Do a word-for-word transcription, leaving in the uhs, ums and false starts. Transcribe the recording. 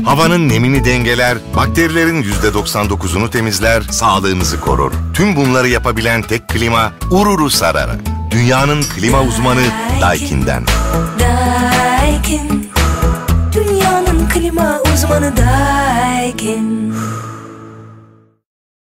Havanın nemini dengeler, bakterilerin yüzde doksan dokuzunu temizler, sağlığımızı korur. Tüm bunları yapabilen tek klima Ururu Sarara. Dünyanın klima uzmanı Daikin'den. Daikin, dünyanın klima uzmanı Daikin.